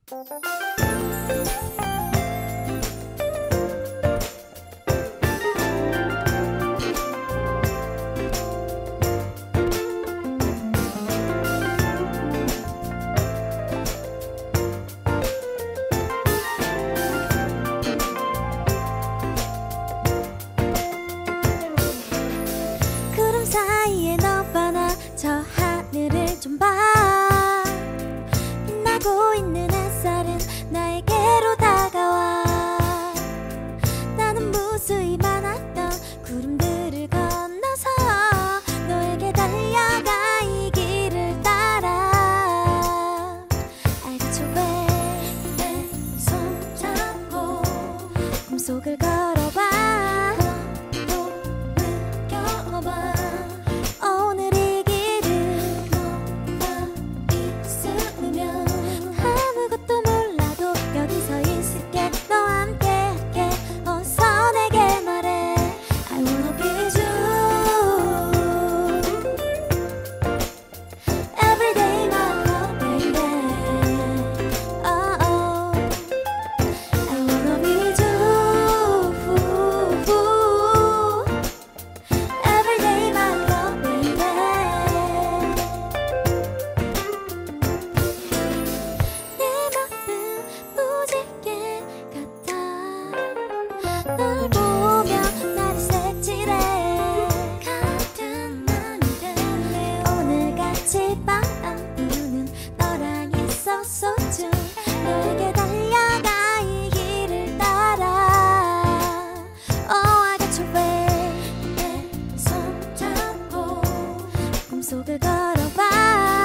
구름 사이에 너와 나 저 하늘을 좀 봐. 빛나고 있는 햇살은 나에게로 다가와. 나는 무수히 많았던 구름들을 건너서 너에게 달려가 이 길을 따라. 알겠죠? 왜 내 손 잡고 꿈속을 걸어봐. 또 느껴봐. 오늘 이 길을 너와 있으면 아무것도 몰라도 여기서 있을게. 너와 함께 할게. 어서 내게 말해. I wanna be with you every day my love baby. Oh, oh. I wanna be with you every day my love baby. 내 맘은 무지개 같아. 널 보며 나를 색칠해. 같은 맘이 되네. 오늘같이 바람부는 너랑 있었어 준 너에게 달려가 이 길을 따라. Oh, I got your way. 내 손 잡고 꿈속을 걸어봐.